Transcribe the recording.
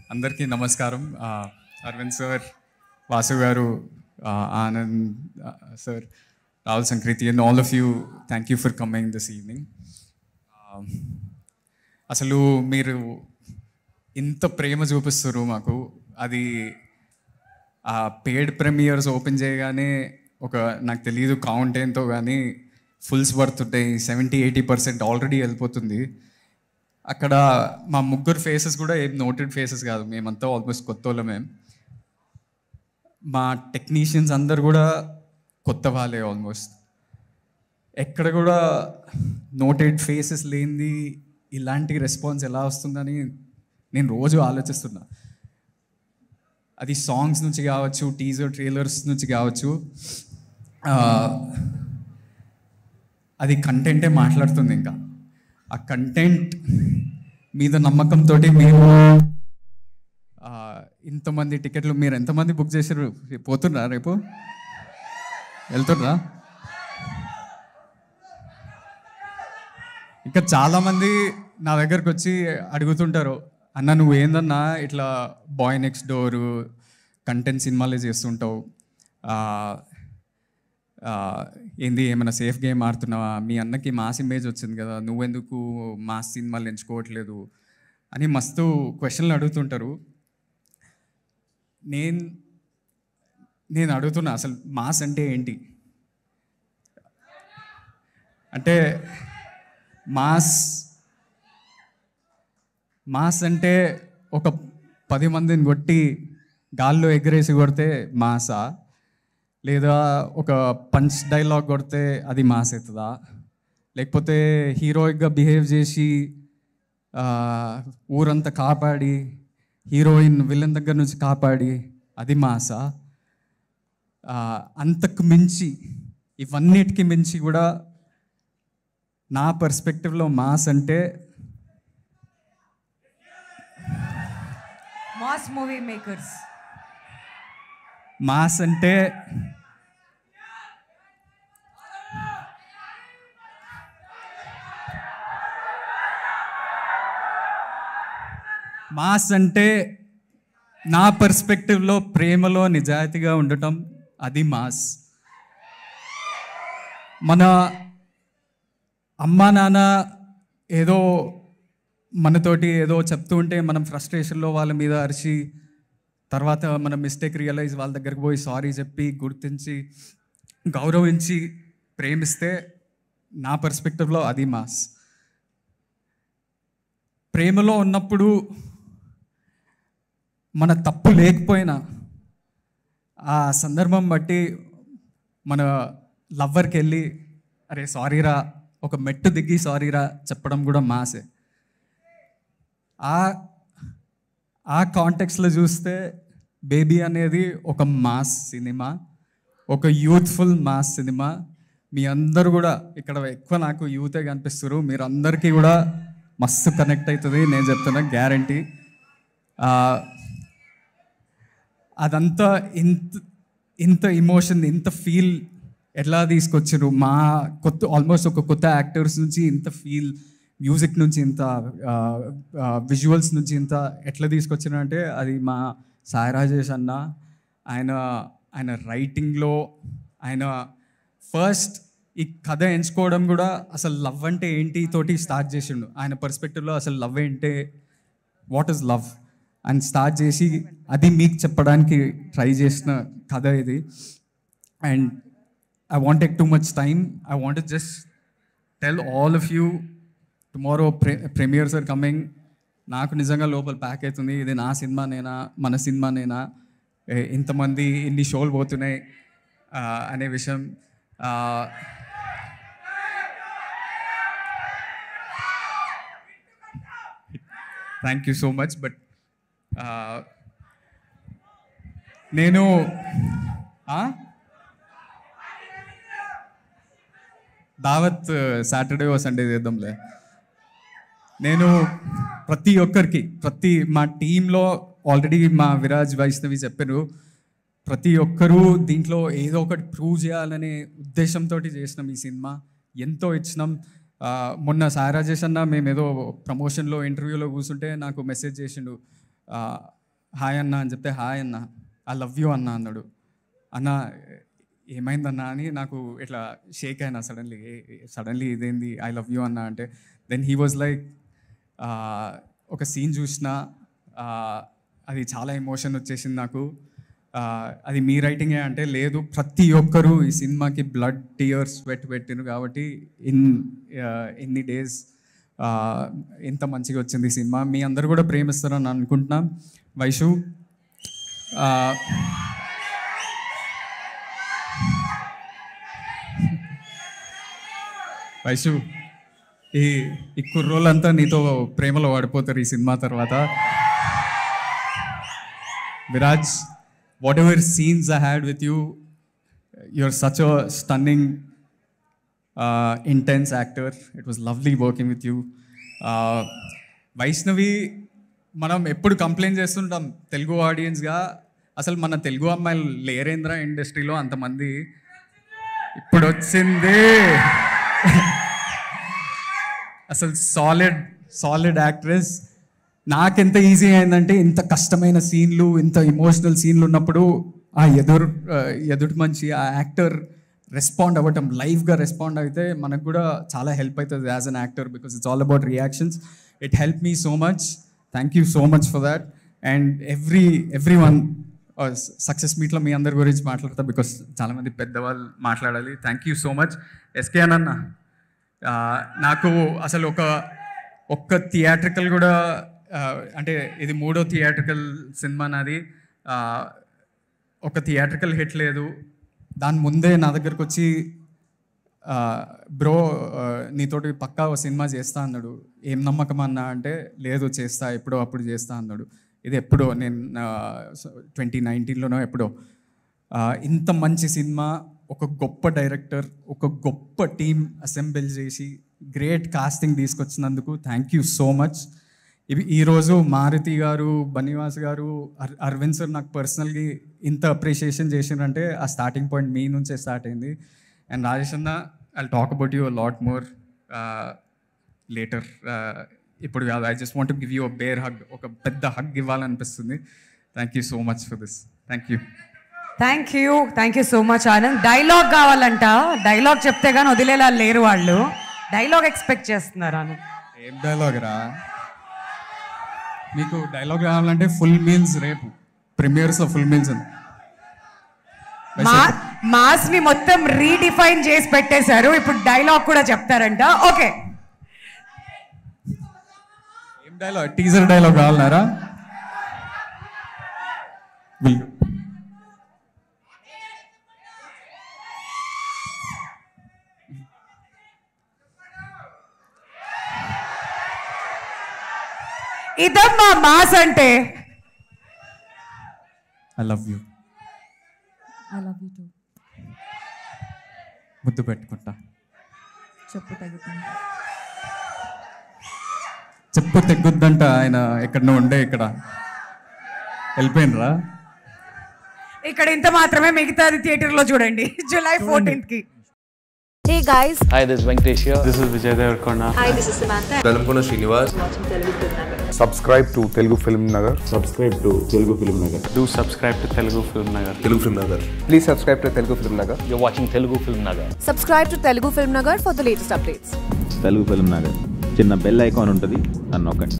అందరికీ నమస్కారం. Arvind sir, Vasu garu, Anand sir, Rahul Sankriti, and all of you, thank you for coming this evening. అసలు మీరు ఇంత ప్రేమ చూపిస్తారు మాకు. అది ఆ పేడ్ ప్రీమియర్స్ ఓపెన్ చేయగానే ఒక నాకు తెలియదు కౌంట్ ఏంతో, కానీ ఫుల్స్ పడుతుంటాయి. 70-80% ఆల్రెడీ వెళ్ళిపోతుంది. అక్కడ మా ముగ్గురు ఫేసెస్ కూడా ఏం నోటెడ్ ఫేసెస్ కాదు, మేమంతా ఆల్మోస్ట్ కొత్త వాళ్ళమే. మా టెక్నీషియన్స్ అందరు కూడా కొత్త వాళ్ళే ఆల్మోస్ట్. ఎక్కడ కూడా నోటెడ్ ఫేసెస్ లేనిది ఇలాంటి రెస్పాన్స్ ఎలా వస్తుందని నేను రోజు ఆలోచిస్తున్నా. అది సాంగ్స్ నుంచి కావచ్చు, టీజర్ ట్రైలర్స్ నుంచి కావచ్చు, అది కంటెంటే మాట్లాడుతుంది. ఇంకా ఆ కంటెంట్ మీద నమ్మకంతో మేము ఇంతమంది టికెట్లు, మీరు ఎంతమంది బుక్ చేశారు? పోతున్నా రేపు వెళ్తున్నా? ఇంకా చాలామంది నా దగ్గరకు వచ్చి అడుగుతుంటారు, అన్న నువ్వు ఏందన్నా ఇట్లా బాయ్ నెక్స్ట్ డోరు కంటెంట్ సినిమాలే చేస్తుంటావు, ఏంది ఏమైనా సేఫ్ గేమ్ ఆడుతున్నావా, మీ అన్నకి మాస్ ఇమేజ్ వచ్చింది కదా, నువ్వెందుకు మాస్ సినిమాలు ఎంచుకోవట్లేదు అని మస్తు క్వశ్చన్లు అడుగుతుంటారు. నేను అడుగుతున్నా, అసలు మాస్ అంటే ఏంటి? అంటే మాస్ అంటే ఒక 10 మందిని కొట్టి గాల్లో ఎగరేసి కొడితే మాసా, లేదా ఒక పంచ్ డైలాగ్ కొడితే అది మాస్ అవుతుందా, లేకపోతే హీరోయిక్గా బిహేవ్ చేసి ఊరంతా కాపాడి హీరోయిన్ విలన్ దగ్గర నుంచి కాపాడి అది మాసా? అంతకు మించి, ఇవన్నిటికి మించి కూడా నా పర్స్పెక్టివ్లో మాస్ అంటే మాస్ మూవీ మేకర్స్. మాస్ అంటే నా పర్స్పెక్టివ్లో ప్రేమలో నిజాయితీగా ఉండటం, అది మాస్. మన అమ్మా నాన్న ఏదో మనతోటి ఏదో చెప్తూ ఉంటే మనం ఫ్రస్ట్రేషన్లో వాళ్ళ మీద అరిచి, తర్వాత మన మిస్టేక్ రియలైజ్ వాళ్ళ దగ్గరికి పోయి సారీ చెప్పి గుర్తించి గౌరవించి ప్రేమిస్తే, నా పర్స్పెక్టివ్లో అది మాస్. ప్రేమలో ఉన్నప్పుడు మన తప్పు లేకపోయినా ఆ సందర్భం బట్టి మన లవ్వర్కి వెళ్ళి అరే సారీరా, ఒక మెట్టు దిగి సారీరా చెప్పడం కూడా మాసే. ఆ కాంటెక్స్లో చూస్తే బేబీ అనేది ఒక మాస్ సినిమా, ఒక యూత్ఫుల్ మాస్ సినిమా. మీ అందరూ కూడా ఇక్కడ ఎక్కువ నాకు యూతే కనిపిస్తారు, మీరు అందరికీ కూడా మస్తు కనెక్ట్ అవుతుంది, నేను చెప్తున్నా గ్యారంటీ. అదంతా ఇంత ఎమోషన్, ఇంత ఫీల్ ఎట్లా తీసుకొచ్చారు? మా ఆల్మోస్ట్ ఒక కొత్త యాక్టర్స్ నుంచి ఇంత ఫీల్, మ్యూజిక్ నుంచి ఇంత విజువల్స్ నుంచి ఇంత ఎట్లా తీసుకొచ్చారు అంటే అది మా సాయి రాజేష్ అన్న. ఆయన రైటింగ్లో, ఆయన ఫస్ట్ ఈ కథ ఎంచుకోవడం కూడా అసలు లవ్ అంటే ఏంటి తోటి స్టార్ట్ చేసిండు. ఆయన పర్స్పెక్టివ్లో అసలు లవ్ ఏంటే, వాట్ ఈస్ లవ్ అని స్టార్ట్ చేసి అది మీకు చెప్పడానికి ట్రై చేసిన కథ ఇది. And I won't take too much time. I want to just tell all of you, tomorrow premieres are coming. నాకు నిజంగా లోపల ప్యాక్ అవుతుంది, ఇది నా సినిమానేనా, మన సినిమానేనా, ఇంతమంది ఇన్ని షోలు పోతున్నాయి అనే విషయం. Thank you so much. But నేను దావత్ సాటర్డే ఓ సండే చేద్దాంలే. నేను ప్రతి ఒక్కరికి, మా టీంలో ఆల్రెడీ మా విరాజ్ వైష్ణవి చెప్పారు, ప్రతి ఒక్కరూ దీంట్లో ఏదో ఒకటి ప్రూవ్ చేయాలనే ఉద్దేశంతో చేసినాం ఈ సినిమా. ఎంతో ఇచ్చినాం. మొన్న సాయి రాజేష్ అన్న మేము ఏదో ప్రమోషన్లో ఇంటర్వ్యూలో కూర్చుంటే నాకు మెసేజ్ చేసిండు, హాయ్ అన్న అని చెప్తే హాయ్ అన్న, ఐ లవ్ యూ అన్న అన్నాడు. అన్న ఏమైందన్నా అని నాకు ఇట్లా షేక్ అయినా సడన్లీ ఇదేంది ఐ లవ్ యూ అన్న అంటే, దెన్ హీ వాజ్ లైక్ ఒక సీన్ చూసిన అది చాలా ఎమోషన్ వచ్చేసింది నాకు, అది మీ రైటింగే అంటే, లేదు ప్రతి ఒక్కరూ ఈ సినిమాకి బ్లడ్ టీయర్స్ స్వెట్ పెట్టిను కాబట్టి ఇన్ని డేస్ ఇంత మంచిగా వచ్చింది ఈ సినిమా. మీ అందరు కూడా ప్రేమిస్తారని అనుకుంటున్నాం. వైషు వైషు ఈ కుర్రోళ్ళంతా నీతో ప్రేమలో పడిపోతారు ఈ సినిమా తర్వాత. Viraj, whatever scenes I had with you, you're such a stunning, intense actor. It was lovely working with you. Vaishnavi, మనం ఎప్పుడు కంప్లైంట్ చేస్తుంటాం తెలుగు ఆడియన్స్గా, అసలు మన తెలుగు అమ్మాయిలు లేరేంద్ర ఇండస్ట్రీలో అంతమంది. ఇప్పుడు వచ్చింది అసలు సాలిడ్ యాక్ట్రెస్. నాకెంత ఈజీ అయిందంటే, ఇంత కష్టమైన సీన్లు, ఇంత ఎమోషనల్ సీన్లు ఉన్నప్పుడు ఆ ఎదుటి మనిషి, ఆ యాక్టర్ రెస్పాండ్ అవ్వటం, లైవ్గా రెస్పాండ్ అయితే మనకు కూడా చాలా హెల్ప్ అవుతుంది as an actor, because it's all about reactions. It help me so much. Thank you so much for that. And every one success మీట్లో మీ అందరి గురించి మాట్లాడతా, బికాస్ చాలామంది పెద్దవాళ్ళు మాట్లాడాలి. Thank you so much. SKN అన్న, నాకు అసలు ఒక్క థియేట్రికల్ కూడా, అంటే ఇది 3వ థియేట్రికల్ సినిమా నాది, ఒక థియేట్రికల్ హిట్ లేదు. దాని ముందే నా దగ్గరకు వచ్చి, బ్రో నీతోటి పక్కా ఒక సినిమా చేస్తా అన్నాడు. ఏం నమ్మకం అన్నా అంటే, లేదు చేస్తా, ఎప్పుడో అప్పుడు చేస్తా అన్నాడు. ఇది ఎప్పుడో, నేను 2019లోనో ఎప్పుడో. ఇంత మంచి సినిమా, ఒక గొప్ప డైరెక్టర్, ఒక గొప్ప టీం అసెంబుల్ చేసి గ్రేట్ కాస్టింగ్ తీసుకొచ్చినందుకు థ్యాంక్ యూ సో మచ్. ఈరోజు మారుతి గారు, బనివాస్ గారు, అరవింద్ సార్ నాకు పర్సనల్గా ఇంత అప్రిషియేషన్ చేసినంటే ఆ స్టార్టింగ్ పాయింట్ మీ నుంచే స్టార్ట్ అయింది. అండ్ రాజేష్ అన్న, I talk about you a lot more later. ఇప్పుడు కాదు, I just want to give you a bear hug, ఒక పెద్ద హగ్ ఇవ్వాలనిపిస్తుంది. Thank you so much for this. Thank you so much Anand. Dialogue కావాలంట, dialogue చెప్తే కానీ వదిలేలా లేరు వాళ్ళు. డైలాగ్ ఎక్స్పెక్ట్ చేస్తున్నారు ఆనంద్. ఏం డైలాగ్ రా? మీకు డైలాగ్ కావాలంటే ఫుల్ మీల్స్, రేపు ప్రీమియర్స్లో ఫుల్ మీల్స్ ఉంది. మాస్ ని మొత్తం రీడిఫైన్ చేసి పెట్టేశారు, ఇప్పుడు డైలాగ్ కూడా చెప్తారంట. ఓకే, ఏం డైలాగ్? Teaser dialogue కావాలన్నారా? ఇదమ్మా మాస్ అంటే. I love you. I love you too. ముద్దు పెట్టుకుంటా. చెప్పు తెగ్గుద్దంట. ఆయన ఎక్కడనో ఉండే, ఇక్కడ వెళ్ళిపోయినరా? ఇక్కడ ఇంత మాత్రమే, మిగతాది థియేటర్లో చూడండి July 14th కి. Hey guys. Hi, this is Venkatesh here. This is Vijay Deverakonda. Hi, this is Samantha. Velamkona Srinivas. Watching Telugu FilmNagar. Subscribe to Telugu FilmNagar. Subscribe to Telugu FilmNagar. Do subscribe to Telugu FilmNagar. Telugu FilmNagar. Please subscribe to Telugu FilmNagar. You're watching Telugu FilmNagar. Subscribe to Telugu FilmNagar for the latest updates. Telugu Film Nagar చిన్న bell icon ఉంటుంది, నన్ను నొక్కండి.